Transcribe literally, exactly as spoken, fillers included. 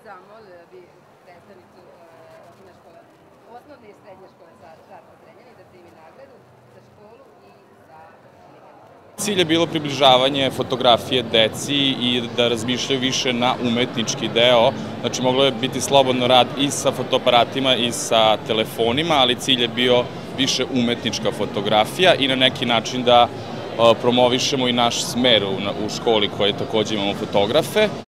zamolila bi predstavnicu osnovne škole, osnovne i srednje škole Žarko Zrenjanin da primi nagradu za školu i za knjige. Cilj je bilo približavanje fotografije deci i da razmišljaju više na umetnički deo. Znači, moglo je biti slobodno rad i sa fotoaparatima i sa telefonima, ali cilj je bio više umetnička fotografija i na neki način da promovišemo i naš smer u školi koje takođe imamo fotografe.